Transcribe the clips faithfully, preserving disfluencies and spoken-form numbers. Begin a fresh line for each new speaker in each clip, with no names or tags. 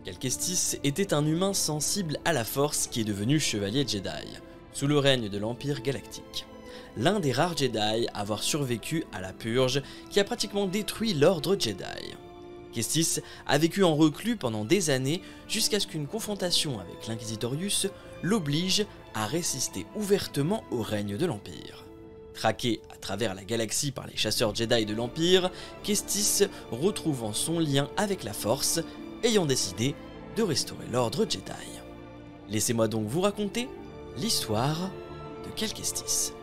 Cal Kestis était un humain sensible à la force qui est devenu chevalier Jedi, sous le règne de l'Empire Galactique. L'un des rares Jedi à avoir survécu à la Purge qui a pratiquement détruit l'ordre Jedi. Kestis a vécu en reclus pendant des années jusqu'à ce qu'une confrontation avec l'Inquisitorius l'oblige à résister ouvertement au règne de l'Empire. Traqué à travers la galaxie par les chasseurs Jedi de l'Empire, Kestis retrouvant son lien avec la Force, ayant décidé de restaurer l'ordre Jedi. Laissez-moi donc vous raconter l'histoire de Cal Kestis.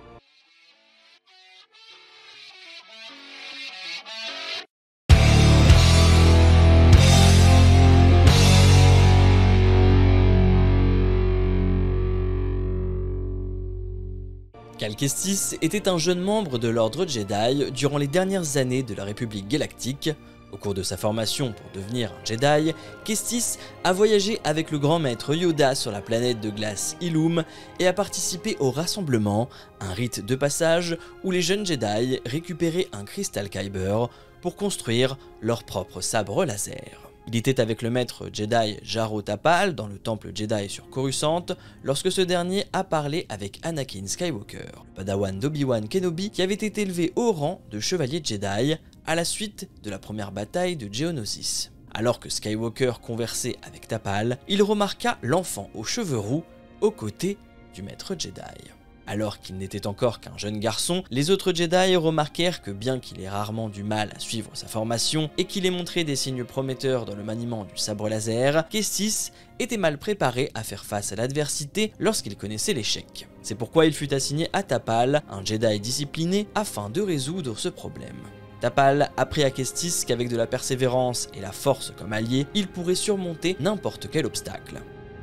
Cal Kestis était un jeune membre de l'ordre Jedi durant les dernières années de la République Galactique. Au cours de sa formation pour devenir un Jedi, Kestis a voyagé avec le grand maître Yoda sur la planète de glace Ilum et a participé au rassemblement, un rite de passage où les jeunes Jedi récupéraient un cristal Kyber pour construire leur propre sabre laser. Il était avec le maître Jedi Jaro Tapal dans le temple Jedi sur Coruscant lorsque ce dernier a parlé avec Anakin Skywalker, le padawan d'Obi-Wan Kenobi qui avait été élevé au rang de chevalier Jedi à la suite de la première bataille de Geonosis. Alors que Skywalker conversait avec Tapal, il remarqua l'enfant aux cheveux roux aux côtés du maître Jedi. Alors qu'il n'était encore qu'un jeune garçon, les autres Jedi remarquèrent que bien qu'il ait rarement du mal à suivre sa formation et qu'il ait montré des signes prometteurs dans le maniement du sabre laser, Kestis était mal préparé à faire face à l'adversité lorsqu'il connaissait l'échec. C'est pourquoi il fut assigné à Tapal, un Jedi discipliné, afin de résoudre ce problème. Tapal apprit à Kestis qu'avec de la persévérance et la force comme alliés, il pourrait surmonter n'importe quel obstacle.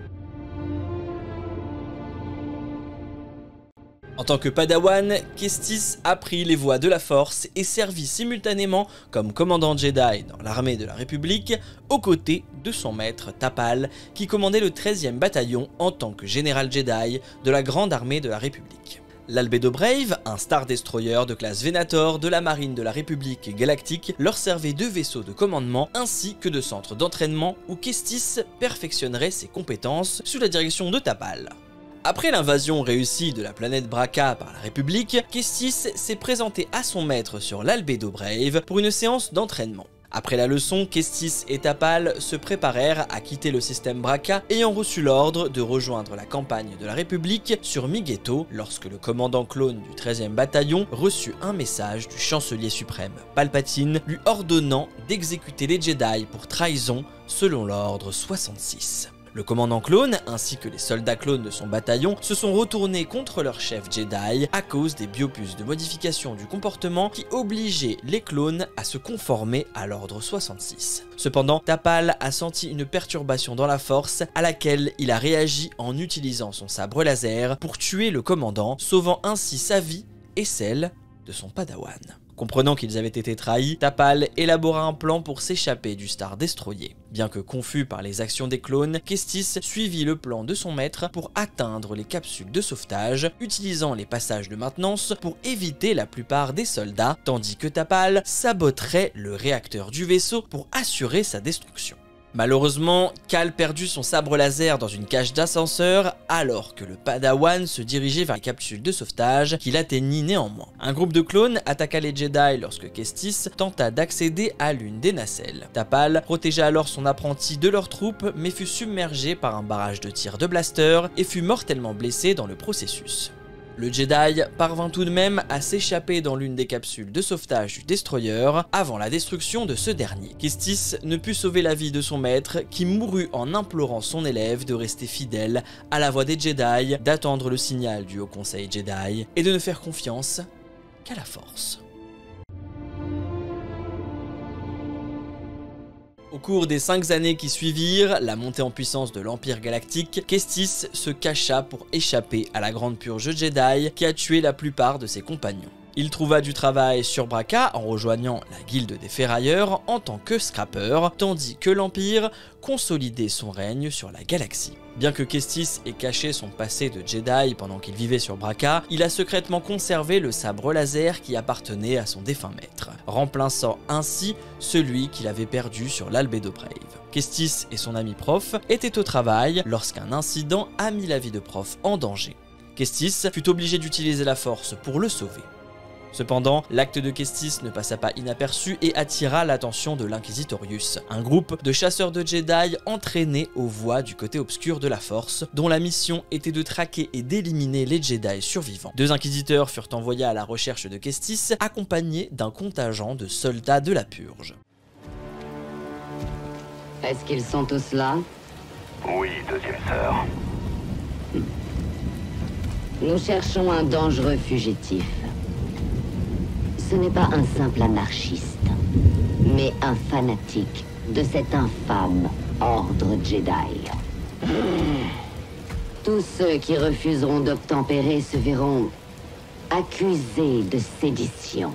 En tant que padawan, Kestis apprit les voies de la force et servit simultanément comme commandant Jedi dans l'armée de la République, aux côtés de son maître Tapal, qui commandait le treizième bataillon en tant que général Jedi de la grande armée de la République. L'Albedo Brave, un Star Destroyer de classe Venator de la marine de la République Galactique, leur servait de vaisseau de commandement ainsi que de centre d'entraînement où Kestis perfectionnerait ses compétences sous la direction de Tapal. Après l'invasion réussie de la planète Bracca par la République, Kestis s'est présenté à son maître sur l'Albedo Brave pour une séance d'entraînement. Après la leçon, Kestis et Tapal se préparèrent à quitter le système Bracca, ayant reçu l'ordre de rejoindre la campagne de la République sur Migeto lorsque le commandant clone du treizième bataillon reçut un message du chancelier suprême Palpatine lui ordonnant d'exécuter les Jedi pour trahison selon l'ordre soixante-six. Le commandant clone ainsi que les soldats clones de son bataillon se sont retournés contre leur chef Jedi à cause des biopuces de modification du comportement qui obligeaient les clones à se conformer à l'ordre soixante-six. Cependant, Tapal a senti une perturbation dans la force à laquelle il a réagi en utilisant son sabre laser pour tuer le commandant, sauvant ainsi sa vie et celle de son padawan. Comprenant qu'ils avaient été trahis, Tapal élabora un plan pour s'échapper du Star Destroyer. Bien que confus par les actions des clones, Kestis suivit le plan de son maître pour atteindre les capsules de sauvetage, utilisant les passages de maintenance pour éviter la plupart des soldats, tandis que Tapal saboterait le réacteur du vaisseau pour assurer sa destruction. Malheureusement, Cal perdut son sabre laser dans une cage d'ascenseur alors que le padawan se dirigeait vers les capsules de sauvetage qu'il atteignit néanmoins. Un groupe de clones attaqua les Jedi lorsque Kestis tenta d'accéder à l'une des nacelles. Tapal protégea alors son apprenti de leurs troupes mais fut submergé par un barrage de tirs de blaster et fut mortellement blessé dans le processus. Le Jedi parvint tout de même à s'échapper dans l'une des capsules de sauvetage du Destroyer avant la destruction de ce dernier. Kestis ne put sauver la vie de son maître qui mourut en implorant son élève de rester fidèle à la voix des Jedi, d'attendre le signal du Haut Conseil Jedi et de ne faire confiance qu'à la Force. Au cours des cinq années qui suivirent la montée en puissance de l'Empire Galactique, Kestis se cacha pour échapper à la Grande Purge Jedi qui a tué la plupart de ses compagnons. Il trouva du travail sur Bracca en rejoignant la guilde des ferrailleurs en tant que scrapper, tandis que l'Empire consolidait son règne sur la galaxie. Bien que Kestis ait caché son passé de Jedi pendant qu'il vivait sur Bracca, il a secrètement conservé le sabre laser qui appartenait à son défunt maître, remplaçant ainsi celui qu'il avait perdu sur l'Albedo Brave. Kestis et son ami Prof étaient au travail lorsqu'un incident a mis la vie de Prof en danger. Kestis fut obligé d'utiliser la force pour le sauver. Cependant, l'acte de Kestis ne passa pas inaperçu et attira l'attention de l'Inquisitorius, un groupe de chasseurs de Jedi entraînés aux voies du côté obscur de la Force, dont la mission était de traquer et d'éliminer les Jedi survivants. Deux inquisiteurs furent envoyés à la recherche de Kestis, accompagnés d'un contingent de soldats de la Purge.
Est-ce qu'ils sont tous là?
Oui, deuxième sœur.
Nous cherchons un dangereux fugitif. Ce n'est pas un simple anarchiste, mais un fanatique de cet infâme ordre Jedi. Tous ceux qui refuseront d'obtempérer se verront accusés de sédition.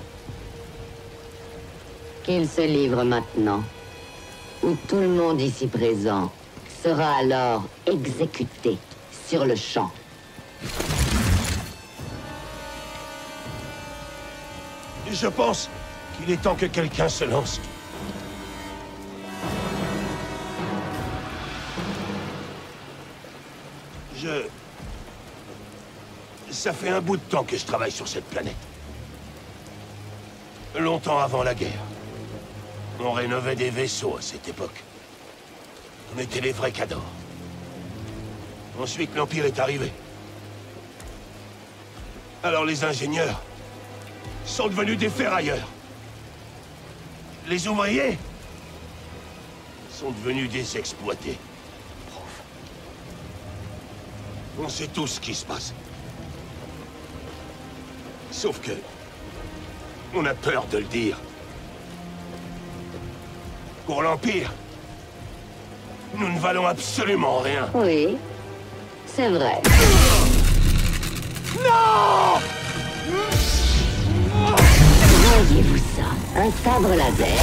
Qu'ils se livrent maintenant, ou tout le monde ici présent sera alors exécuté sur le champ.
Je pense qu'il est temps que quelqu'un se lance. Je... Ça fait un bout de temps que je travaille sur cette planète. Longtemps avant la guerre. On rénovait des vaisseaux à cette époque. On était les vrais cadors. Ensuite, l'Empire est arrivé. Alors les ingénieurs sont devenus des ferrailleurs. Les ouvriers sont devenus des exploités. On sait tout ce qui se passe. Sauf que... on a peur de le dire. Pour l'Empire, nous ne valons absolument rien.
Oui, c'est vrai.
Non!
Voyez-vous ça? Un sabre laser.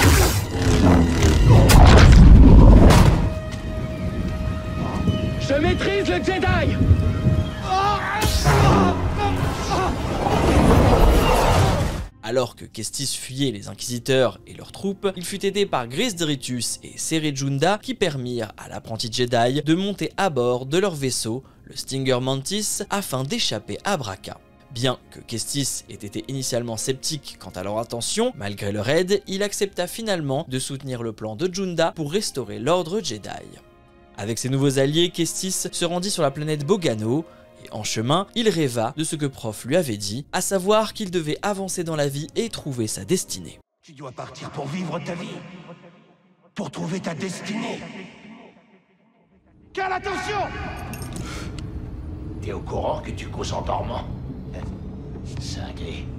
Je maîtrise le Jedi!
Alors que Kestis fuyait les inquisiteurs et leurs troupes, il fut aidé par Greez Dritus et Cere Junda qui permirent à l'apprenti Jedi de monter à bord de leur vaisseau, le Stinger Mantis, afin d'échapper à Bracca. Bien que Kestis ait été initialement sceptique quant à leur intention, malgré leur aide, il accepta finalement de soutenir le plan de Junda pour restaurer l'ordre Jedi. Avec ses nouveaux alliés, Kestis se rendit sur la planète Bogano, et en chemin, il rêva de ce que Prof lui avait dit, à savoir qu'il devait avancer dans la vie et trouver sa destinée.
Tu dois partir pour vivre ta vie, pour trouver ta destinée. Quelle attention! T'es au courant que tu causes en dormant? Cinglé.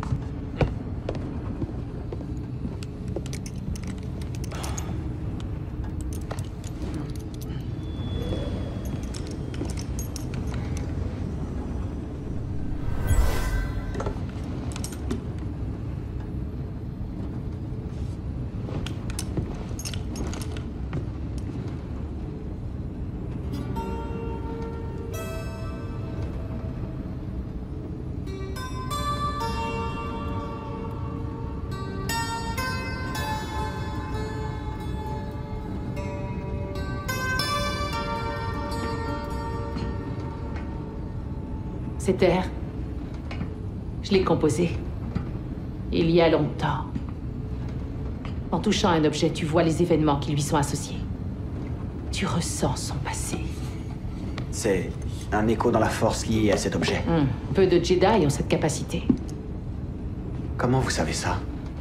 Cette air, je l'ai composée il y a longtemps. En touchant un objet, tu vois les événements qui lui sont associés. Tu ressens son passé.
C'est un écho dans la force lié à cet objet.
Hmm. Peu de Jedi ont cette capacité.
Comment vous savez ça?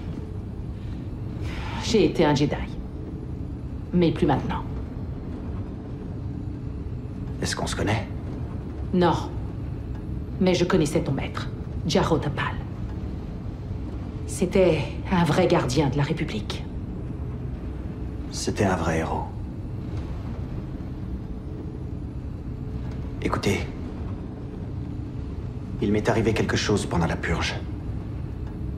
J'ai été un Jedi. Mais plus maintenant.
Est-ce qu'on se connaît?
Non. Mais je connaissais ton maître, Jaro Tapal. C'était un vrai gardien de la République.
C'était un vrai héros. Écoutez, il m'est arrivé quelque chose pendant la purge.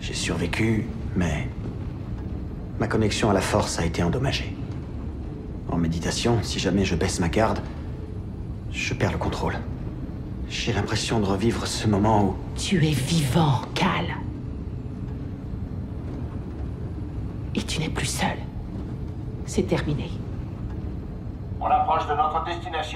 J'ai survécu, mais ma connexion à la Force a été endommagée. En méditation, si jamais je baisse ma garde, je perds le contrôle. J'ai l'impression de revivre ce moment où...
Tu es vivant, Cal. Et tu n'es plus seul. C'est terminé.
On approche de notre destination.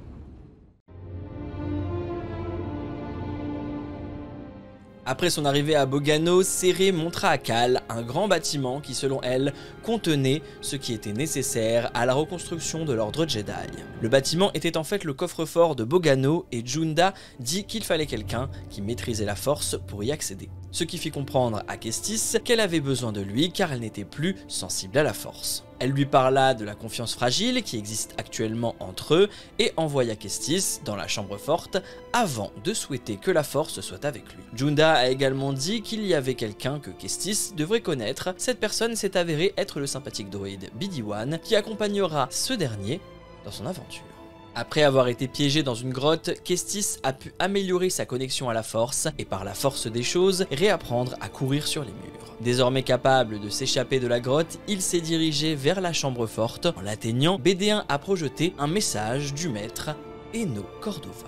Après son arrivée à Bogano, Cere montra à Cal un grand bâtiment qui, selon elle, contenait ce qui était nécessaire à la reconstruction de l'ordre Jedi. Le bâtiment était en fait le coffre-fort de Bogano et Junda dit qu'il fallait quelqu'un qui maîtrisait la Force pour y accéder. Ce qui fit comprendre à Kestis qu'elle avait besoin de lui car elle n'était plus sensible à la Force. Elle lui parla de la confiance fragile qui existe actuellement entre eux et envoya Kestis dans la chambre forte avant de souhaiter que la Force soit avec lui. Junda a également dit qu'il y avait quelqu'un que Kestis devrait connaître. Cette personne s'est avérée être le sympathique droïde B D un qui accompagnera ce dernier dans son aventure. Après avoir été piégé dans une grotte, Kestis a pu améliorer sa connexion à la Force et par la force des choses, réapprendre à courir sur les murs. Désormais capable de s'échapper de la grotte, il s'est dirigé vers la chambre forte. En l'atteignant, B D un a projeté un message du maître Eno Cordova.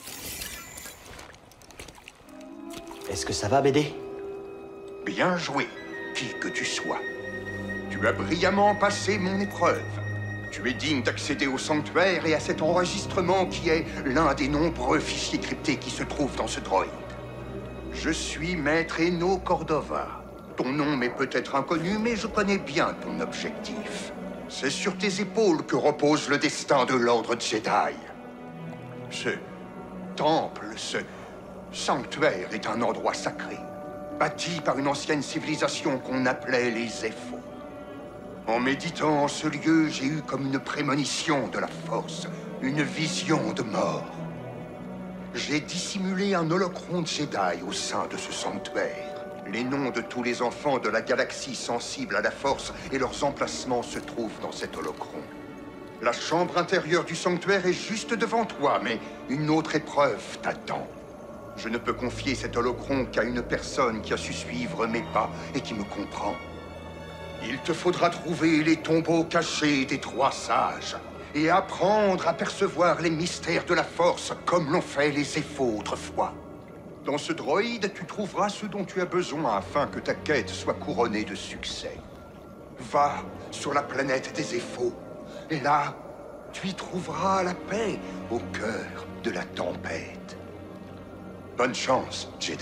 Est-ce que ça va, B D?
Bien joué, qui que tu sois. Tu as brillamment passé mon épreuve. Tu es digne d'accéder au sanctuaire et à cet enregistrement qui est l'un des nombreux fichiers cryptés qui se trouvent dans ce droïde. Je suis Maître Eno Cordova. Ton nom m'est peut-être inconnu, mais je connais bien ton objectif. C'est sur tes épaules que repose le destin de l'ordre Jedi. Ce temple, ce sanctuaire est un endroit sacré, bâti par une ancienne civilisation qu'on appelait les Zeffo. En méditant en ce lieu, j'ai eu comme une prémonition de la Force, une vision de mort. J'ai dissimulé un holocron Jedi au sein de ce sanctuaire. Les noms de tous les enfants de la galaxie sensibles à la Force et leurs emplacements se trouvent dans cet holocron. La chambre intérieure du sanctuaire est juste devant toi, mais une autre épreuve t'attend. Je ne peux confier cet holocron qu'à une personne qui a su suivre mes pas et qui me comprend. Il te faudra trouver les tombeaux cachés des trois sages et apprendre à percevoir les mystères de la Force comme l'ont fait les Zeffo autrefois. Dans ce droïde, tu trouveras ce dont tu as besoin afin que ta quête soit couronnée de succès. Va sur la planète des Zeffo et là, tu y trouveras la paix au cœur de la tempête. Bonne chance, Jedi.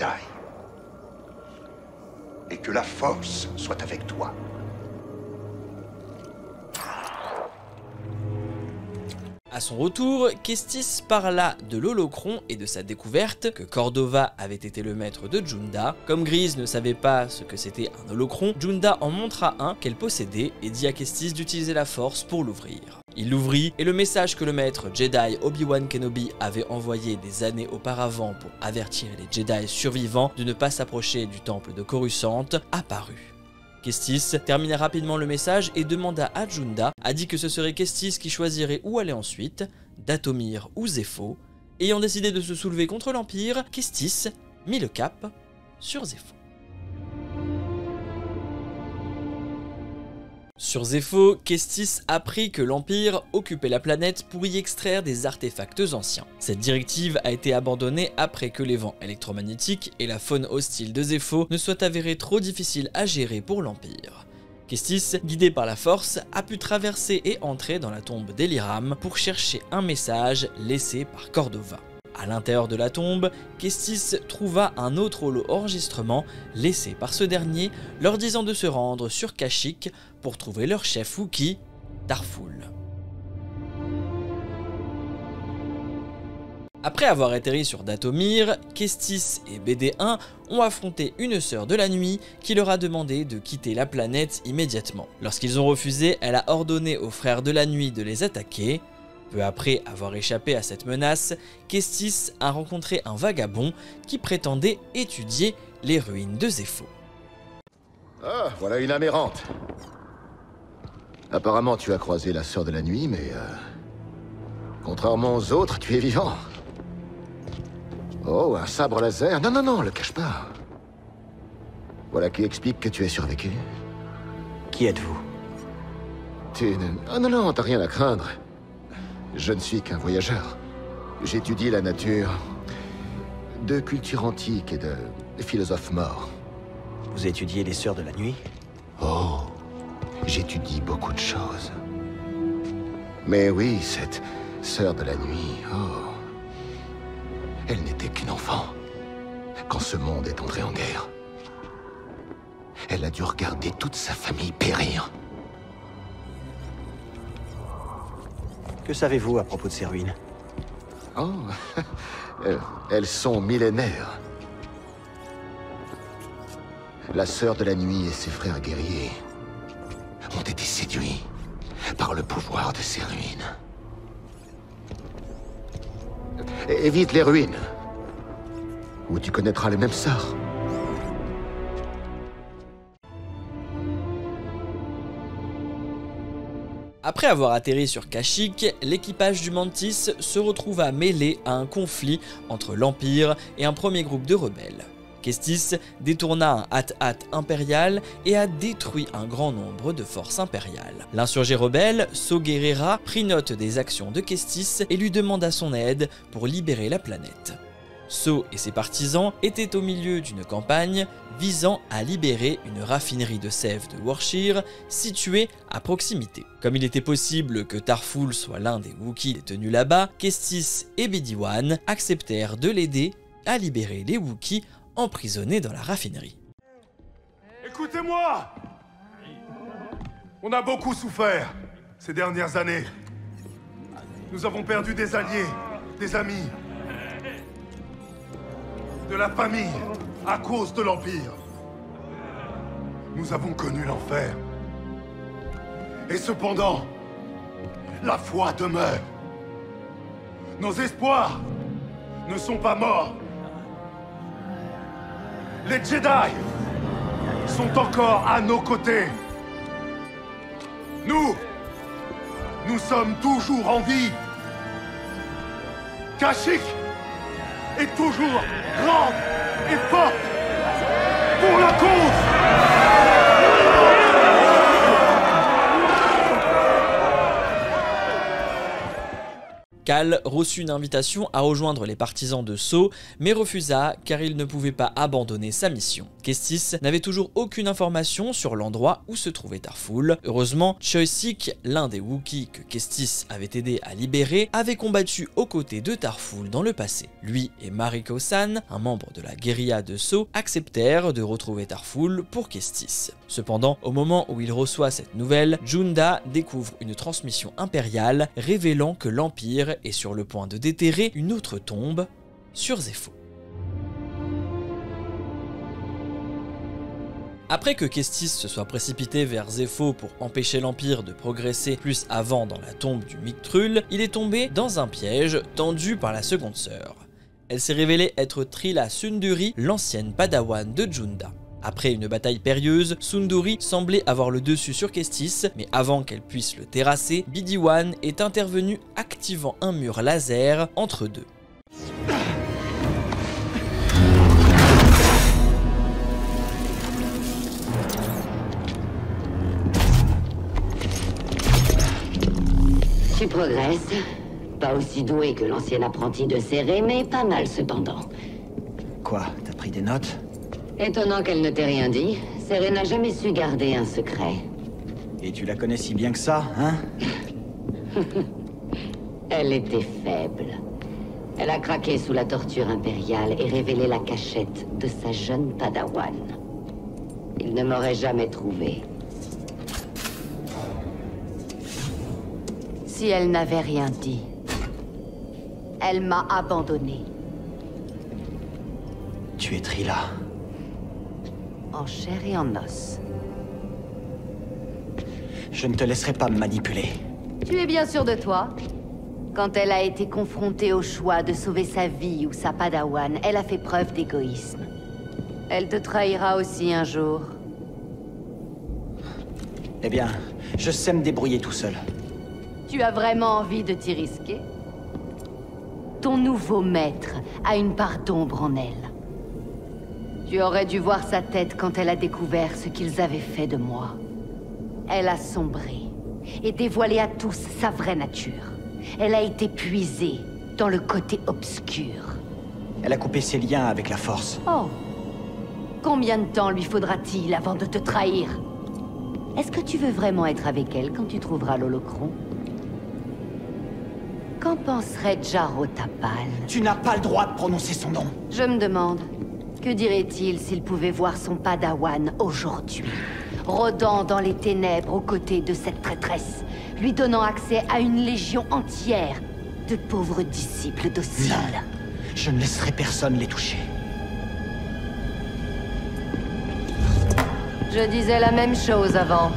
Et que la Force soit avec toi.
À son retour, Kestis parla de l'holocron et de sa découverte, que Cordova avait été le maître de Junda. Comme Greez ne savait pas ce que c'était un holocron, Junda en montra un qu'elle possédait et dit à Kestis d'utiliser la Force pour l'ouvrir. Il l'ouvrit et le message que le maître Jedi Obi-Wan Kenobi avait envoyé des années auparavant pour avertir les Jedi survivants de ne pas s'approcher du temple de Coruscant apparut. Kestis termina rapidement le message et demanda à Junda, a dit que ce serait Kestis qui choisirait où aller ensuite, Dathomir ou Zeffo. Ayant décidé de se soulever contre l'Empire, Kestis mit le cap sur Zeffo. Sur Zeffo, Kestis apprit que l'Empire occupait la planète pour y extraire des artefacts anciens. Cette directive a été abandonnée après que les vents électromagnétiques et la faune hostile de Zeffo ne soient avérés trop difficiles à gérer pour l'Empire. Kestis, guidé par la Force, a pu traverser et entrer dans la tombe d'Eliram pour chercher un message laissé par Cordova. À l'intérieur de la tombe, Kestis trouva un autre holo-enregistrement laissé par ce dernier, leur disant de se rendre sur Kashyyyk pour trouver leur chef Wookiee, Tarful. Après avoir atterri sur Dathomir, Kestis et B D un ont affronté une sœur de la nuit qui leur a demandé de quitter la planète immédiatement. Lorsqu'ils ont refusé, elle a ordonné aux frères de la nuit de les attaquer. Peu après avoir échappé à cette menace, Kestis a rencontré un vagabond qui prétendait étudier les ruines de Zeffo.
Ah, voilà une amérante. Apparemment, tu as croisé la sœur de la nuit, mais... Euh, contrairement aux autres, tu es vivant. Oh, un sabre laser? Non, non, non, le cache pas. Voilà qui explique que tu aies survécu.
Qui êtes-vous?
Tu ne... Oh non, non, t'as rien à craindre. Je ne suis qu'un voyageur. J'étudie la nature de culture antique et de philosophes morts.
Vous étudiez les Sœurs de la Nuit?
Oh, j'étudie beaucoup de choses. Mais oui, cette Sœur de la Nuit, oh... Elle n'était qu'une enfant quand ce monde est entré en guerre. Elle a dû regarder toute sa famille périr.
Que savez-vous à propos de ces ruines?
Oh, elles sont millénaires. La Sœur de la Nuit et ses frères guerriers ont été séduits par le pouvoir de ces ruines. É- Évite les ruines, ou tu connaîtras le même sort.
Après avoir atterri sur Kashyyyk, l'équipage du Mantis se retrouva mêlé à un conflit entre l'Empire et un premier groupe de rebelles. Kestis détourna un Hat-Hat impérial et a détruit un grand nombre de forces impériales. L'insurgé rebelle, Saw Gerrera, prit note des actions de Kestis et lui demanda son aide pour libérer la planète. Saw et ses partisans étaient au milieu d'une campagne visant à libérer une raffinerie de sève de Worshir située à proximité. Comme il était possible que Tarful soit l'un des Wookiees détenus là-bas, Kestis et B D one acceptèrent de l'aider à libérer les Wookiees emprisonnés dans la raffinerie.
Écoutez-moi! On a beaucoup souffert ces dernières années. Nous avons perdu des alliés, des amis, de la famille, à cause de l'Empire. Nous avons connu l'enfer. Et cependant, la foi demeure. Nos espoirs ne sont pas morts. Les Jedi sont encore à nos côtés. Nous, nous sommes toujours en vie. Kashyyyk est toujours grande et forte pour la cause.
Cal reçut une invitation à rejoindre les partisans de Saw, mais refusa car il ne pouvait pas abandonner sa mission. Kestis n'avait toujours aucune information sur l'endroit où se trouvait Tarful. Heureusement, Choisik, l'un des Wookiees que Kestis avait aidé à libérer, avait combattu aux côtés de Tarful dans le passé. Lui et Mariko-san, un membre de la guérilla de Saw, acceptèrent de retrouver Tarful pour Kestis. Cependant, au moment où il reçoit cette nouvelle, Junda découvre une transmission impériale révélant que l'Empire est sur le point de déterrer une autre tombe sur Zeffo. Après que Kestis se soit précipité vers Zeffo pour empêcher l'Empire de progresser plus avant dans la tombe du Mictrul, il est tombé dans un piège tendu par la seconde sœur. Elle s'est révélée être Trilla Sunduri, l'ancienne padawan de Junda. Après une bataille périlleuse, Sunduri semblait avoir le dessus sur Kestis, mais avant qu'elle puisse le terrasser, B D one est intervenu activant un mur laser entre deux.
Tu progresses. Pas aussi doué que l'ancien apprenti de Serré, mais pas mal cependant.
Quoi? T'as pris des notes?
Étonnant qu'elle ne t'ait rien dit. Serré n'a jamais su garder un secret.
Et tu la connais si bien que ça, hein?
Elle était faible. Elle a craqué sous la torture impériale et révélé la cachette de sa jeune padawan. Il ne m'aurait jamais trouvé.
Si elle n'avait rien dit, elle m'a abandonné.
Tu es Trilla.
En chair et en os.
Je ne te laisserai pas me manipuler.
Tu es bien sûr de toi? Quand elle a été confrontée au choix de sauver sa vie ou sa padawan, elle a fait preuve d'égoïsme. Elle te trahira aussi un jour.
Eh bien, je sais me débrouiller tout seul.
Tu as vraiment envie de t'y risquer? Ton nouveau maître a une part d'ombre en elle. Tu aurais dû voir sa tête quand elle a découvert ce qu'ils avaient fait de moi. Elle a sombré et dévoilé à tous sa vraie nature. Elle a été puisée dans le côté obscur.
Elle a coupé ses liens avec la Force.
Oh. Combien de temps lui faudra-t-il avant de te trahir? Est-ce que tu veux vraiment être avec elle quand tu trouveras l'holocron? Qu'en penserait Jaro Tapal?
Tu n'as pas le droit de prononcer son nom.
Je me demande, que dirait-il s'il pouvait voir son padawan aujourd'hui, rôdant dans les ténèbres aux côtés de cette traîtresse, lui donnant accès à une légion entière de pauvres disciples dociles?
Non, je ne laisserai personne les toucher.
Je disais la même chose avant.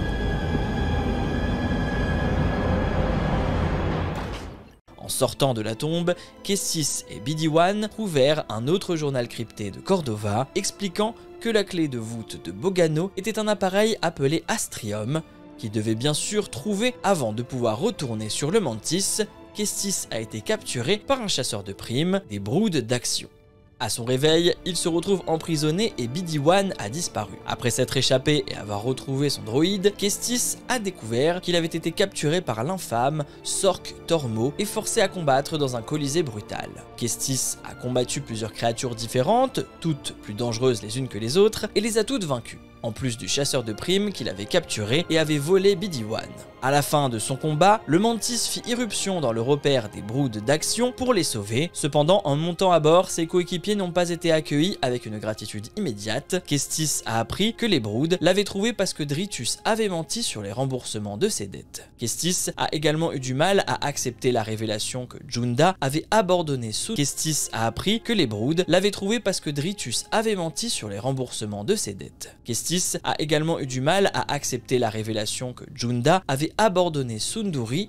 En sortant de la tombe, Kestis et B D un trouvèrent un autre journal crypté de Cordova expliquant que la clé de voûte de Bogano était un appareil appelé Astrium, qu'il devait bien sûr trouver avant de pouvoir retourner sur le Mantis. Kestis a été capturé par un chasseur de primes des Broods d'Action. À son réveil, il se retrouve emprisonné et B D un a disparu. Après s'être échappé et avoir retrouvé son droïde, Kestis a découvert qu'il avait été capturé par l'infâme Sork Tormo et forcé à combattre dans un colisée brutal. Kestis a combattu plusieurs créatures différentes, toutes plus dangereuses les unes que les autres, et les a toutes vaincues, en plus du chasseur de primes qu'il avait capturé et avait volé B D un. À la fin de son combat, le Mantis fit irruption dans le repère des Broods d'Action pour les sauver. Cependant, en montant à bord, ses coéquipiers n'ont pas été accueillis avec une gratitude immédiate. Kestis a appris que les Broods l'avaient trouvé parce que Dritus avait menti sur les remboursements de ses dettes. Kestis a également eu du mal à accepter la révélation que Junda avait abandonné Soud. Kestis a appris que les Broods l'avaient trouvé parce que Dritus avait menti sur les remboursements de ses dettes. Kestis a également eu du mal à accepter la révélation que Junda avait abandonné Sunduri.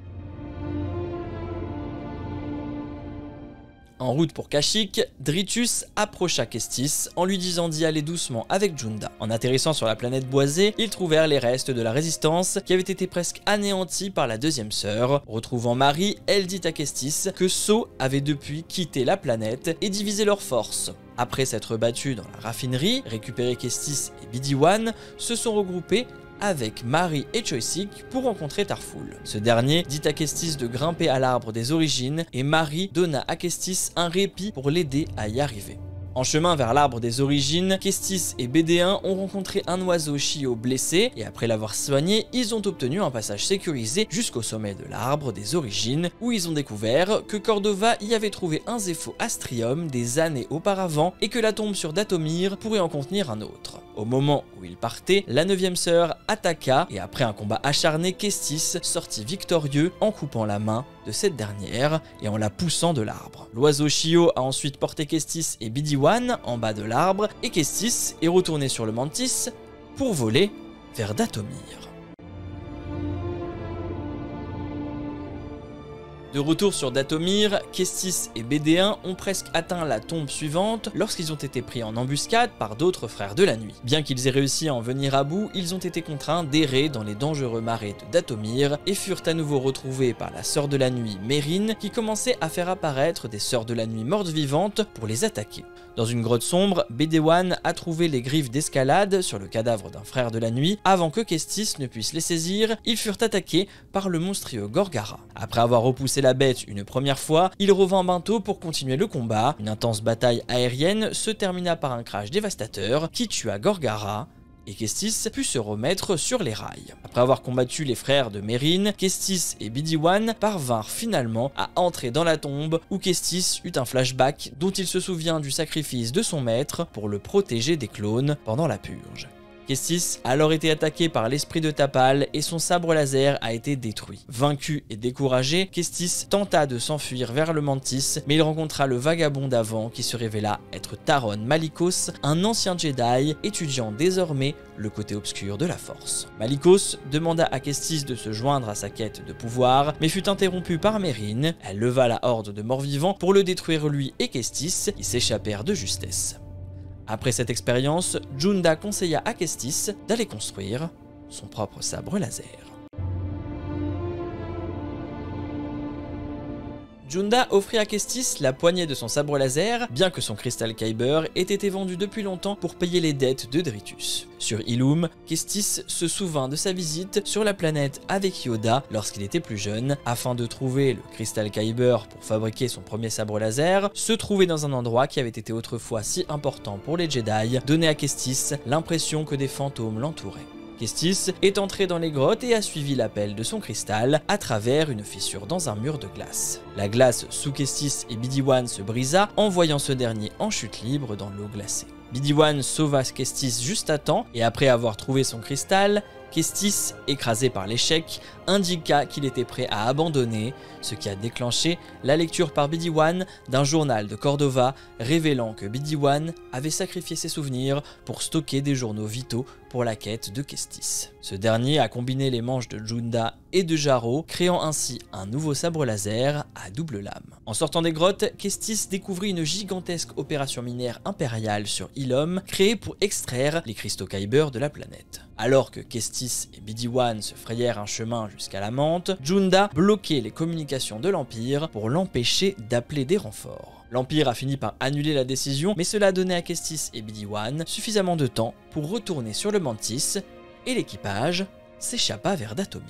En route pour Kashyyyk, Dritus approcha Kestis en lui disant d'y aller doucement avec Junda. En atterrissant sur la planète boisée, ils trouvèrent les restes de la résistance qui avait été presque anéantie par la deuxième sœur. Retrouvant Marie, elle dit à Kestis que So avait depuis quitté la planète et divisé leurs forces. Après s'être battus dans la raffinerie, récupéré Kestis et B D un se sont regroupés avec Marie et Choyyssyk pour rencontrer Tarful. Ce dernier dit à Kestis de grimper à l'arbre des origines et Marie donna à Kestis un répit pour l'aider à y arriver. En chemin vers l'arbre des origines, Kestis et B D un ont rencontré un oiseau Shio blessé et après l'avoir soigné, ils ont obtenu un passage sécurisé jusqu'au sommet de l'arbre des origines où ils ont découvert que Cordova y avait trouvé un Zepho Astrium des années auparavant et que la tombe sur Dathomir pourrait en contenir un autre. Au moment où ils partaient, la neuvième sœur attaqua et après un combat acharné, Kestis sortit victorieux en coupant la main de cette dernière et en la poussant de l'arbre. L'oiseau Shio a ensuite porté Kestis et B D un en bas de l'arbre et Kestis est retourné sur le Mantis pour voler vers Dathomir. De retour sur Dathomir, Kestis et B D un ont presque atteint la tombe suivante lorsqu'ils ont été pris en embuscade par d'autres frères de la nuit. Bien qu'ils aient réussi à en venir à bout, ils ont été contraints d'errer dans les dangereux marais de Dathomir et furent à nouveau retrouvés par la sœur de la nuit Mérine qui commençait à faire apparaître des sœurs de la nuit mortes vivantes pour les attaquer. Dans une grotte sombre, B D un a trouvé les griffes d'escalade sur le cadavre d'un frère de la nuit. Avant que Kestis ne puisse les saisir, ils furent attaqués par le monstrueux Gorgara. Après avoir repoussé la bête une première fois, il revint bientôt pour continuer le combat. Une intense bataille aérienne se termina par un crash dévastateur qui tua Gorgara et Kestis put se remettre sur les rails. Après avoir combattu les frères de Mérine, Kestis et B D un parvinrent finalement à entrer dans la tombe où Kestis eut un flashback dont il se souvient du sacrifice de son maître pour le protéger des clones pendant la purge. Kestis a alors été attaqué par l'esprit de Tapal et son sabre laser a été détruit. Vaincu et découragé, Kestis tenta de s'enfuir vers le Mantis, mais il rencontra le vagabond d'avant qui se révéla être Taron Malicos, un ancien Jedi étudiant désormais le côté obscur de la Force. Malicos demanda à Kestis de se joindre à sa quête de pouvoir, mais fut interrompue par Mérine. Elle leva la horde de morts-vivants pour le détruire lui et Kestis, qui s'échappèrent de justesse. Après cette expérience, Junda conseilla à Kestis d'aller construire son propre sabre laser. Junda offrit à Kestis la poignée de son sabre laser, bien que son cristal Kyber ait été vendu depuis longtemps pour payer les dettes de Dritus. Sur Illum, Kestis se souvint de sa visite sur la planète avec Yoda lorsqu'il était plus jeune. Afin de trouver le cristal Kyber pour fabriquer son premier sabre laser, se trouvait dans un endroit qui avait été autrefois si important pour les Jedi, donnait à Kestis l'impression que des fantômes l'entouraient. Kestis est entré dans les grottes et a suivi l'appel de son cristal à travers une fissure dans un mur de glace. La glace sous Kestis et B D un se brisa, envoyant ce dernier en chute libre dans l'eau glacée. B D un sauva Kestis juste à temps et après avoir trouvé son cristal, Kestis, écrasé par l'échec, indiqua qu'il était prêt à abandonner, ce qui a déclenché la lecture par B D un d'un journal de Cordova révélant que B D un avait sacrifié ses souvenirs pour stocker des journaux vitaux pour la quête de Kestis. Ce dernier a combiné les manches de Junda et de Jaro, créant ainsi un nouveau sabre laser à double lame. En sortant des grottes, Kestis découvrit une gigantesque opération minière impériale sur Illum, créée pour extraire les cristaux Kyber de la planète. Alors que Kestis et B D un se frayèrent un chemin jusqu'à la Mante, Junda bloquait les communications de l'Empire pour l'empêcher d'appeler des renforts. L'Empire a fini par annuler la décision, mais cela donnait à Kestis et B D un suffisamment de temps pour retourner sur le Mantis, et l'équipage s'échappa vers Dathomir.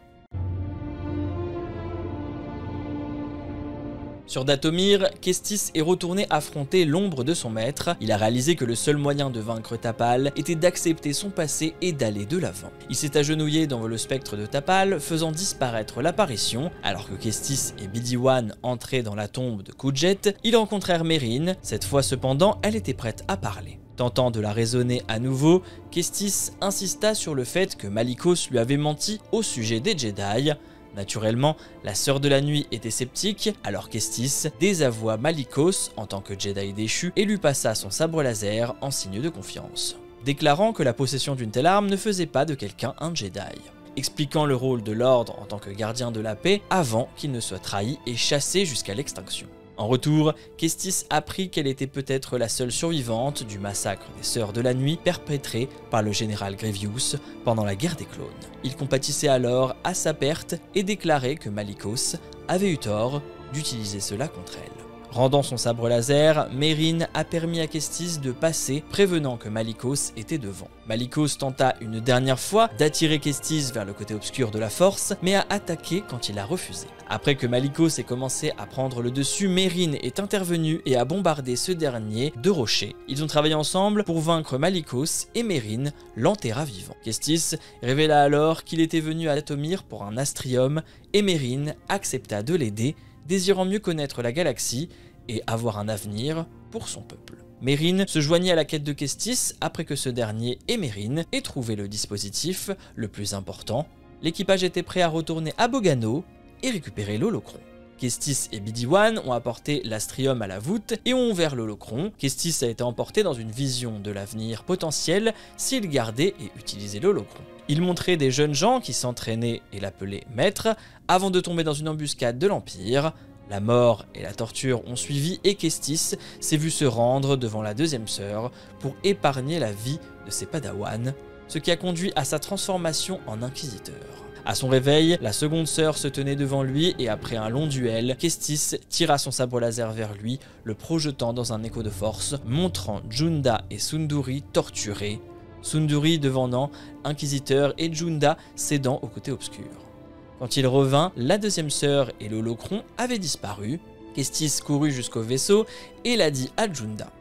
Sur Dathomir, Kestis est retourné affronter l'ombre de son maître. Il a réalisé que le seul moyen de vaincre Tapal était d'accepter son passé et d'aller de l'avant. Il s'est agenouillé devant le spectre de Tapal, faisant disparaître l'apparition. Alors que Kestis et B D un entraient dans la tombe de Kujet, ils rencontrèrent Merrin. Cette fois cependant, elle était prête à parler. Tentant de la raisonner à nouveau, Kestis insista sur le fait que Malicos lui avait menti au sujet des Jedi. Naturellement, la Sœur de la Nuit était sceptique, alors Kestis désavoua Malicos en tant que Jedi déchu et lui passa son sabre laser en signe de confiance, déclarant que la possession d'une telle arme ne faisait pas de quelqu'un un Jedi, expliquant le rôle de l'Ordre en tant que gardien de la paix avant qu'il ne soit trahi et chassé jusqu'à l'extinction. En retour, Kestis apprit qu'elle était peut-être la seule survivante du massacre des Sœurs de la Nuit perpétré par le général Grievous pendant la guerre des clones. Il compatissait alors à sa perte et déclarait que Malicos avait eu tort d'utiliser cela contre elle. Rendant son sabre laser, Merrin a permis à Kestis de passer, prévenant que Malicos était devant. Malicos tenta une dernière fois d'attirer Kestis vers le côté obscur de la force, mais a attaqué quand il a refusé. Après que Malicos ait commencé à prendre le dessus, Merrin est intervenu et a bombardé ce dernier de rochers. Ils ont travaillé ensemble pour vaincre Malicos et Merrin l'enterra vivant. Kestis révéla alors qu'il était venu à Dathomir pour un astrium et Merrin accepta de l'aider, désirant mieux connaître la galaxie et avoir un avenir pour son peuple. Merrin se joignit à la quête de Kestis après que ce dernier et Merrin aient trouvé le dispositif le plus important. L'équipage était prêt à retourner à Bogano et récupérer l'holocron. Kestis et B D un ont apporté l'astrium à la voûte et ont ouvert l'holocron. Kestis a été emporté dans une vision de l'avenir potentiel s'il gardait et utilisait l'holocron. Il montrait des jeunes gens qui s'entraînaient et l'appelaient maître avant de tomber dans une embuscade de l'Empire. La mort et la torture ont suivi et Kestis s'est vu se rendre devant la deuxième sœur pour épargner la vie de ses padawans, ce qui a conduit à sa transformation en inquisiteur. À son réveil, la seconde sœur se tenait devant lui et après un long duel, Kestis tira son sabre laser vers lui, le projetant dans un écho de force, montrant Junda et Sunduri torturés, Sunduri devenant inquisiteur et Junda cédant au côté obscur. Quand il revint, la deuxième sœur et l'holocron avaient disparu. Kestis courut jusqu'au vaisseau et l'a dit à Junda.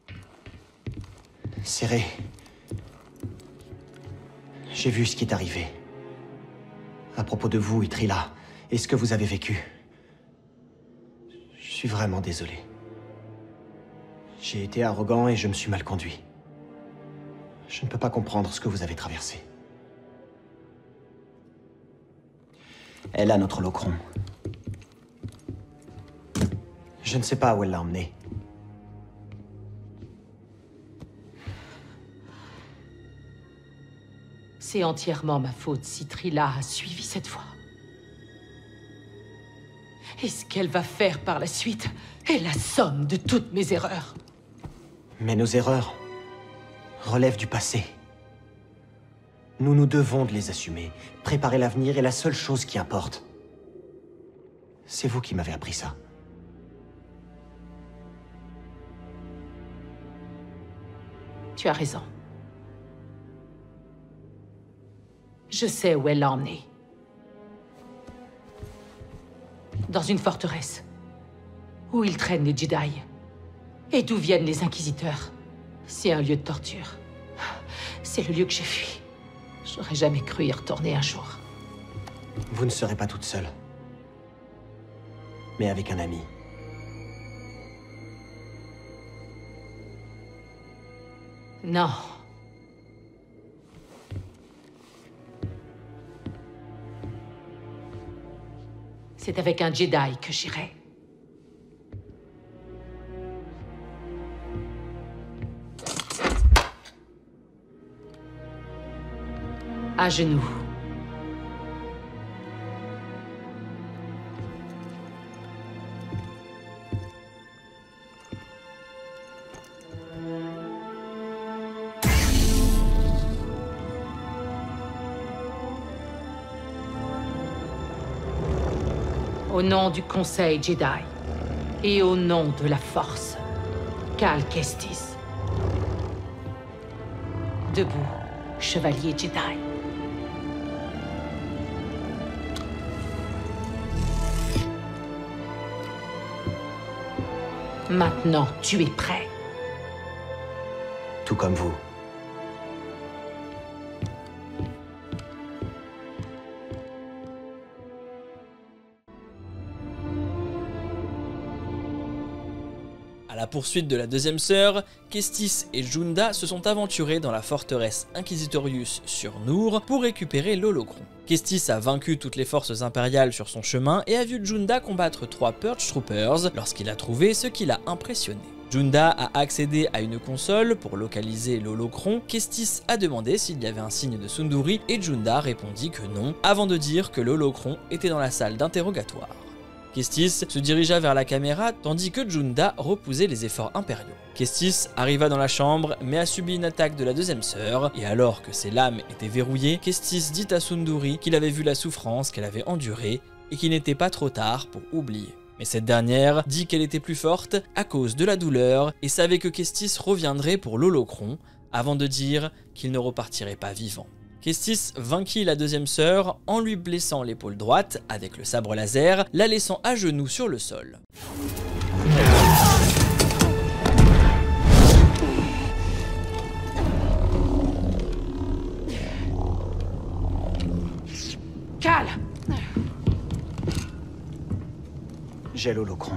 Serré. J'ai vu ce qui est arrivé. À propos de vous, Itrila, et ce que vous avez vécu. Je suis vraiment désolé. J'ai été arrogant et je me suis mal conduit. Je ne peux pas comprendre ce que vous avez traversé. Elle a notre holocron. Je ne sais pas où elle l'a emmené.
C'est entièrement ma faute si Trilla a suivi cette voie. Et ce qu'elle va faire par la suite est la somme de toutes mes erreurs.
Mais nos erreurs relèvent du passé. Nous nous devons de les assumer. Préparer l'avenir est la seule chose qui importe. C'est vous qui m'avez appris ça.
Tu as raison. Je sais où elle l'a emmenée. Dans une forteresse. Où ils traînent les Jedi. Et d'où viennent les Inquisiteurs. C'est un lieu de torture. C'est le lieu que j'ai fui. J'aurais jamais cru y retourner un jour.
Vous ne serez pas toute seule. Mais avec un ami.
Non. C'est avec un Jedi que j'irai. À genoux. Au nom du Conseil Jedi, et au nom de la Force, Cal Kestis. Debout, chevalier Jedi. Maintenant, tu es prêt.
Tout comme vous.
À la poursuite de la deuxième sœur, Kestis et Junda se sont aventurés dans la forteresse Inquisitorius sur Noor pour récupérer l'holocron. Kestis a vaincu toutes les forces impériales sur son chemin et a vu Junda combattre trois Purge Troopers lorsqu'il a trouvé ce qui l'a impressionné. Junda a accédé à une console pour localiser l'holocron. Kestis a demandé s'il y avait un signe de Sunduri et Junda répondit que non, avant de dire que l'holocron était dans la salle d'interrogatoire. Kestis se dirigea vers la caméra tandis que Junda repoussait les efforts impériaux. Kestis arriva dans la chambre mais a subi une attaque de la deuxième sœur et alors que ses lames étaient verrouillées, Kestis dit à Sunduri qu'il avait vu la souffrance qu'elle avait endurée et qu'il n'était pas trop tard pour oublier. Mais cette dernière dit qu'elle était plus forte à cause de la douleur et savait que Kestis reviendrait pour l'holocron avant de dire qu'il ne repartirait pas vivant. Kestis vainquit la deuxième sœur en lui blessant l'épaule droite avec le sabre laser, la laissant à genoux sur le sol.
Cal!
J'ai l'holocron.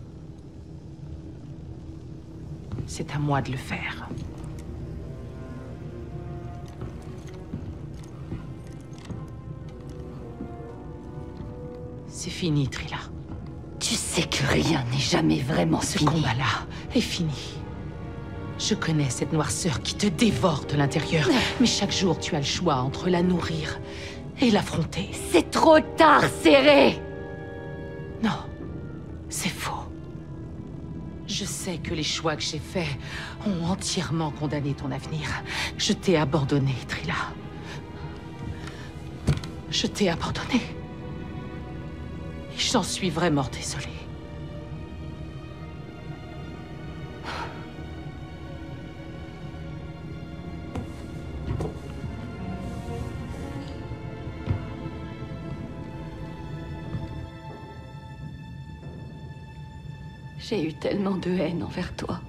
C'est à moi de le faire. C'est fini, Trilla.
Tu sais que rien n'est jamais vraiment
Ce
fini.
combat-là est fini. Je connais cette noirceur qui te dévore de l'intérieur, mais chaque jour tu as le choix entre la nourrir et l'affronter.
C'est trop tard, Serré!
Non, c'est faux. Je sais que les choix que j'ai faits ont entièrement condamné ton avenir. Je t'ai abandonné, Trilla. Je t'ai abandonné. J'en suis vraiment désolée.
J'ai eu tellement de haine envers toi.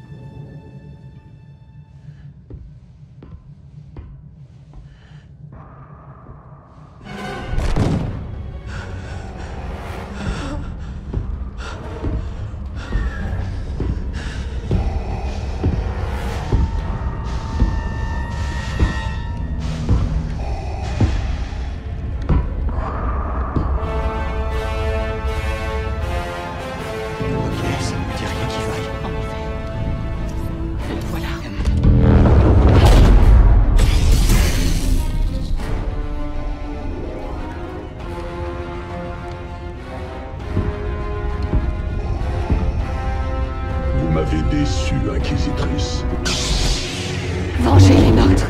Déçue, Inquisitrice.
Vengez les nôtres.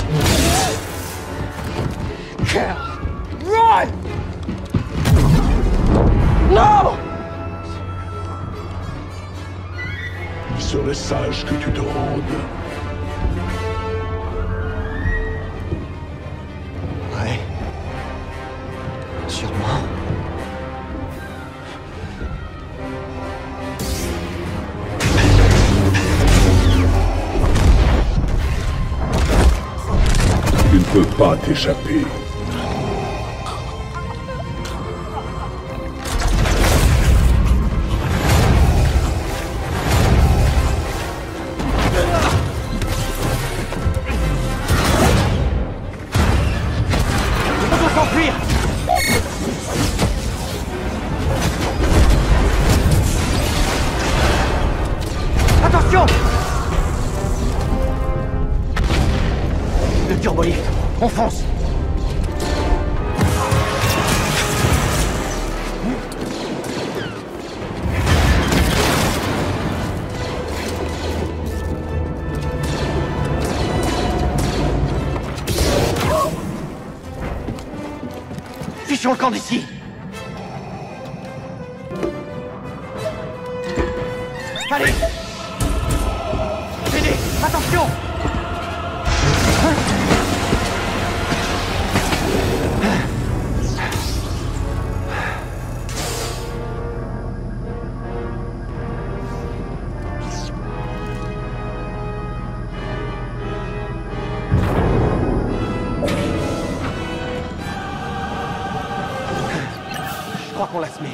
Run! Non!
Il serait sage que tu te rendes.
pas t'échapper.
Attention! Le turbolift, on fonce! Fichons le camp d'ici! Allez! Aidez! Attention! Je crois qu'on l'a semé.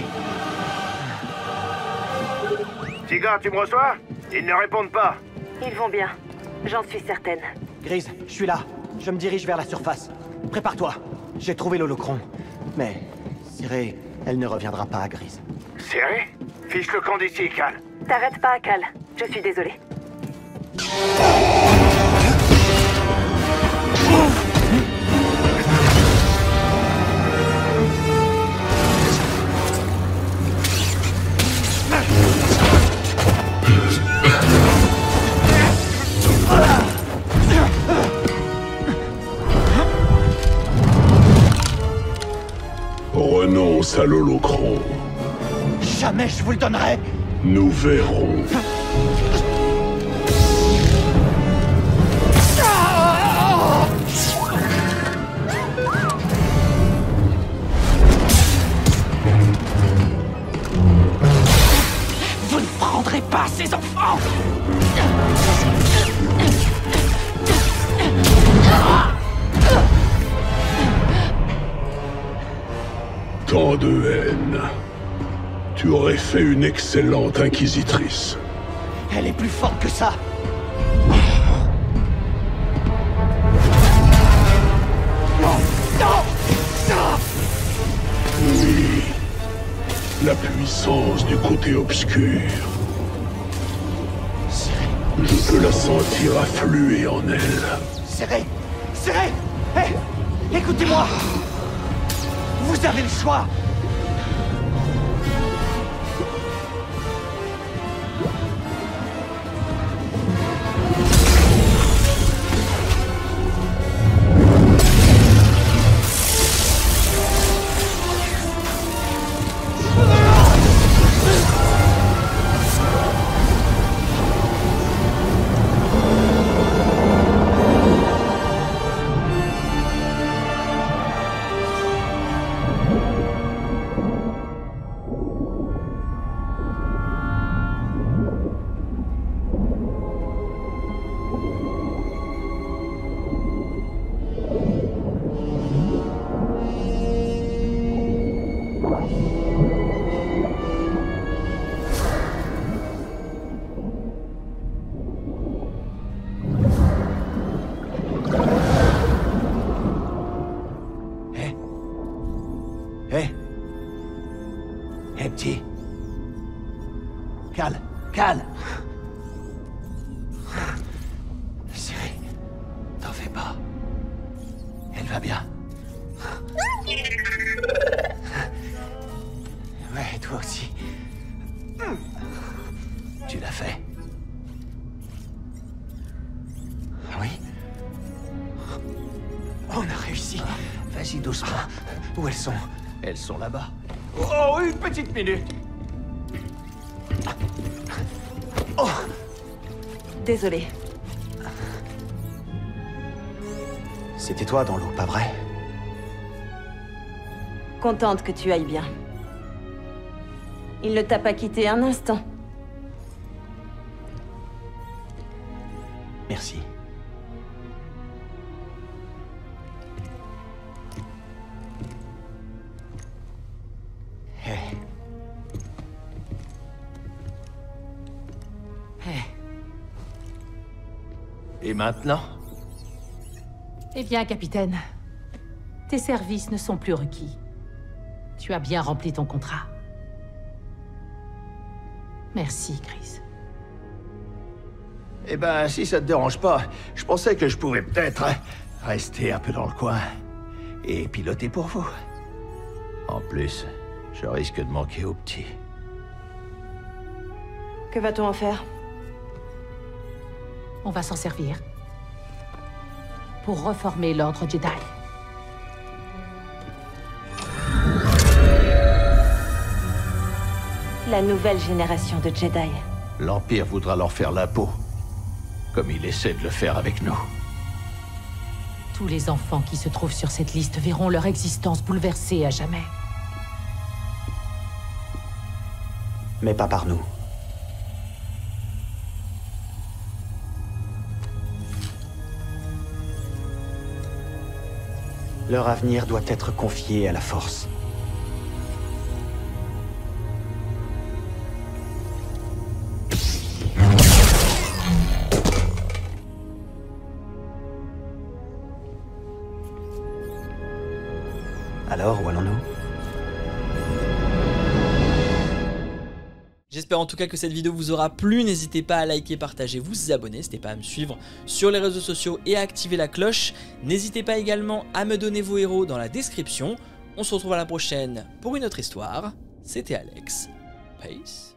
Tiga, tu me reçois? Ils ne répondent pas.
Ils vont bien. J'en suis certaine.
Grise, je suis là. Je me dirige vers la surface. Prépare-toi. J'ai trouvé l'holocron. Mais, Ciré, elle ne reviendra pas à Grise.
Serré? Fiche le camp d'ici, Cal.
T'arrêtes pas, Cal. Je suis désolée.
Renonce à l'holocron.
Jamais je vous le donnerai.
Nous verrons.
Vous ne prendrez pas ces enfants.
Tant de haine. Tu aurais fait une excellente inquisitrice.
Elle est plus forte que ça. Non, non, non.
Oui. La puissance du côté obscur. Je peux la sentir affluer en elle.
Serré, serré. Hé, écoutez-moi. Vous avez le choix. Petit. Cal, Cal. Siri, t'en fais pas. Elle va bien. Ouais, toi aussi. Tu l'as fait. Oui. On a réussi. Vas-y doucement. Où elles sont? Elles sont là-bas. Oh, une petite minute. Oh.
Désolée.
C'était toi dans l'eau, pas vrai?
Contente que tu ailles bien. Il ne t'a pas quitté un instant.
Merci.
Et maintenant?
Eh bien, capitaine, tes services ne sont plus requis. Tu as bien rempli ton contrat. Merci, Chris.
Eh ben, si ça te dérange pas, je pensais que je pouvais peut-être rester un peu dans le coin et piloter pour vous. En plus, je risque de manquer au petit.
Que va-t-on en faire?
On va s'en servir. Pour reformer l'ordre Jedi.
La nouvelle génération de Jedi.
L'Empire voudra leur faire la peau, comme il essaie de le faire avec nous.
Tous les enfants qui se trouvent sur cette liste verront leur existence bouleversée à jamais.
Mais pas par nous. Leur avenir doit être confié à la Force. Alors, où allons-nous?
J'espère en tout cas que cette vidéo vous aura plu, n'hésitez pas à liker, partager, vous abonner, n'hésitez pas à me suivre sur les réseaux sociaux et à activer la cloche. N'hésitez pas également à me donner vos héros dans la description. On se retrouve à la prochaine pour une autre histoire. C'était Alex. Peace.